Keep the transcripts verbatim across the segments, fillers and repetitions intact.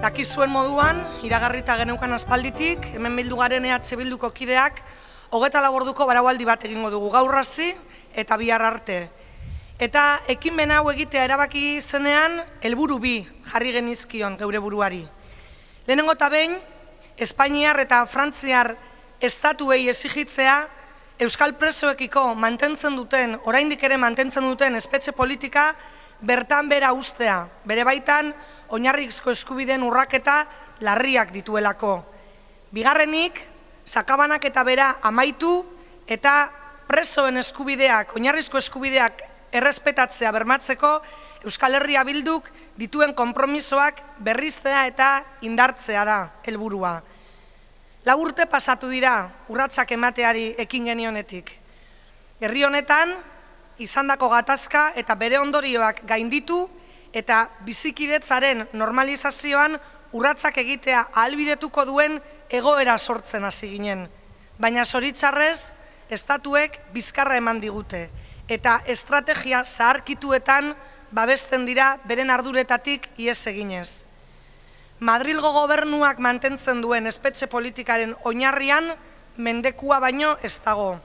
Dakizuen moduan, iragarrita geneukan aspalditik, hemen bildu garen E H Bilduko kideak, hogeta lau orduko baraualdi bat egingo dugu gaur hasi eta bihar arte. Eta ekimen hau egitea erabaki zenean, helburu bi jarri genizkion geure buruari. Lehenengo eta behin, Espainiar eta Frantziar estatuei exigitzea, Euskal presoekiko mantentzen duten, oraindik ere mantentzen duten espetxe politika bertan bera ustea, bere baitan oinarrizko eskubideen urraketa larriak dituelako. Bigarrenik, sakabanak eta bera amaitu eta presoen eskubideak, oinarrizko eskubideak errespetatzea bermatzeko Euskal Herria Bilduk dituen konpromisoak berriztea eta indartzea da helburua. Lau urte pasatu dira urratsak emateari ekin genionetik. Herri honetan, izandako gatazka eta bere ondorioak gainditu eta bizikidetzaren normalizazioan urratsak egitea ahalbidetuko duen egoera sortzen hasi ginen. Baina zoritxarrez, estatuek bizkarra eman digute eta estrategia zaharkituetan babesten dira beren arduretatik ihes eginez. Madrilgo gobernuak mantentzen duen espetxe politikaren oinarrian mendekua baino ez dago.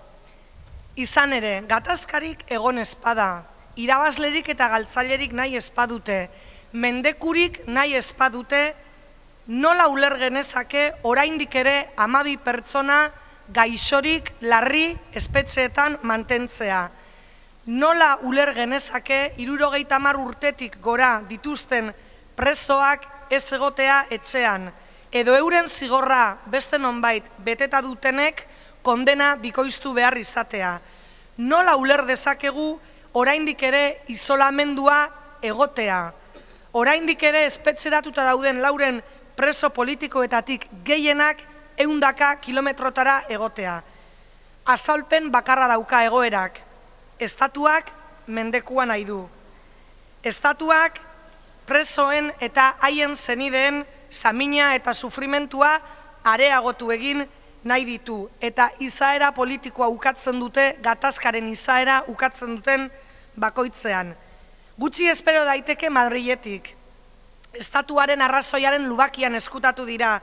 Izan ere, gatazkarik egon ezpada, irabazlerik eta galtzailerik nahi ezpadute, mendekurik nahi ezpadute, nola uler genezake oraindik ere hamabi pertsona gaixorik larri espetxeetan mantentzea. Nola uler genezake hirurogeita hamar urtetik gora dituzten presoak ez egotea etxean, edo euren zigorra beste nonbait beteta dutenek kondena bikoiztu behar izatea. Nola uler dezakegu oraindik ere isolamendua egotea. Oraindik ere espetxeratuta dauden lauren preso politikoetatik gehienak ehundaka kilometrotara egotea. Azalpen bakarra dauka egoerak. Estatuak mendekua nahi du. Estatuak presoen eta haien zenideen samina eta sufrimentua areagotu egin nahi ditu eta izaera politikoa ukatzen dute, gatazkaren izaera ukatzen duten bakoitzean. Gutxi espero daiteke Madriletik. Estatuaren arrazoiaren lubakian eskutatu dira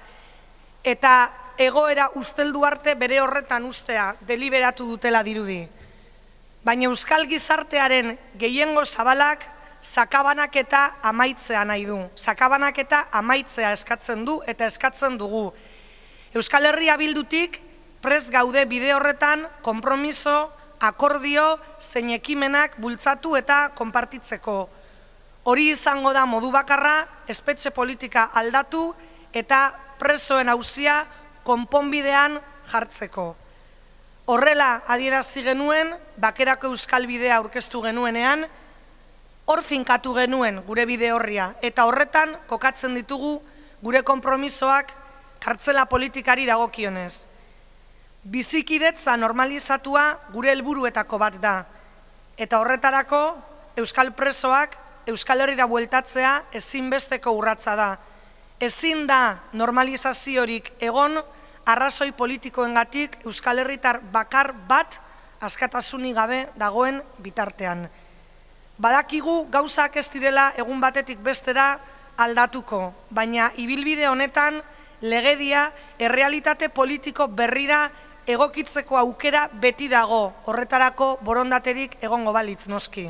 eta egoera usteldu arte bere horretan ustea deliberatu dutela dirudi. Baina Euskal gizartearen gehiengo zabalak sakabanaketa amaitzea nahi du. Sakabanaketa amaitzea eskatzen du eta eskatzen dugu. Euskal Herria Bildutik prest gaude bide horretan konpromiso, akordio, zein ekimenak bultzatu eta konpartitzeko. Hori izango da modu bakarra, espetxe politika aldatu eta presoen auzia konponbidean jartzeko. Horrela adierazi genuen, bakerako Euskal Bidea aurkeztu genuenean, hor finkatu genuen gure bide horria, eta horretan kokatzen ditugu gure konpromisoak kartzela politikari dagokionez. Bizikidetza normalizatua gure helburuetako bat da, eta horretarako Euskal presoak Euskal Herrira bueltatzea ezinbesteko urratsa da. Ezin da normalizaziorik egon arrazoi politikoengatik Euskal Herritar bakar bat askatasunik gabe dagoen bitartean. Badakigu gauzak ez direla egun batetik bestera aldatuko, baina ibilbide honetan legedia errealitate politiko berrira egokitzeko aukera beti dago, horretarako borondaterik egongo balitz noski.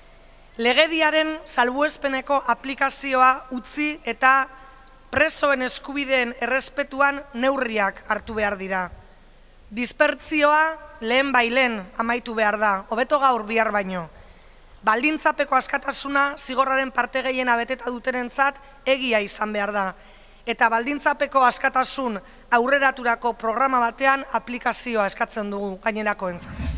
Legediaren salbuespeneko aplikazioa utzi eta presoen eskubideen errespetuan neurriak hartu behar dira. Dispertzioa lehen bailen amaitu behar da, hobeto gaur bihar baino. Baldintzapeko askatasuna zigorraren parte gehiena beteta dutenentzat egia izan behar da. Eta baldintzapeko askatasun aurreraturako programa batean aplikazioa eskatzen dugu gainerakoentzat.